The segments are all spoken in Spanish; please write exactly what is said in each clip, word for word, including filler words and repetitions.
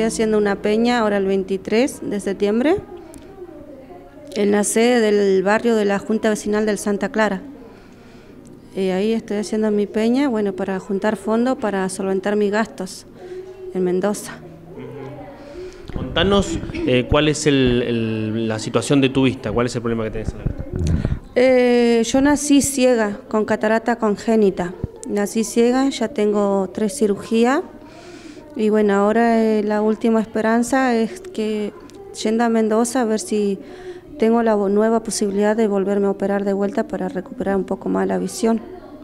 haciendo una peña ahora el veintitrés de septiembre en la sede del barrio de la Junta Vecinal del Santa Clara. Eh, ahí estoy haciendo mi peña, bueno, para juntar fondos para solventar mis gastos en Mendoza. Contanos eh, cuál es el, el, la situación de tu vista, cuál es el problema que tenés en la vista. Eh, yo nací ciega, con catarata congénita. Nací ciega, ya tengo tres cirugías y bueno, ahora eh, la última esperanza es que yendo a Mendoza a ver si tengo la nueva posibilidad de volverme a operar de vuelta para recuperar un poco más la visión.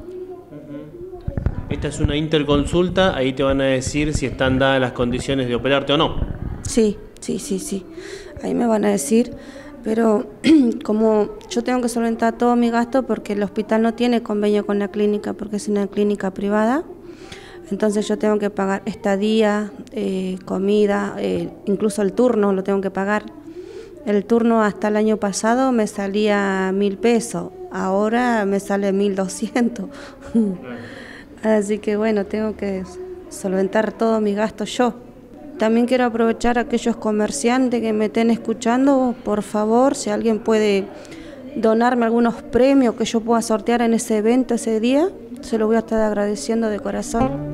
Esta es una interconsulta, ahí te van a decir si están dadas las condiciones de operarte o no. Sí, sí, sí, sí, ahí me van a decir, pero como yo tengo que solventar todo mi gasto porque el hospital no tiene convenio con la clínica porque es una clínica privada, entonces yo tengo que pagar estadía, eh, comida, eh, incluso el turno lo tengo que pagar. El turno hasta el año pasado me salía mil pesos, ahora me sale mil doscientos. Así que bueno, tengo que solventar todos mis gastos yo. También quiero aprovechar a aquellos comerciantes que me estén escuchando, por favor, si alguien puede donarme algunos premios que yo pueda sortear en ese evento ese día, se lo voy a estar agradeciendo de corazón.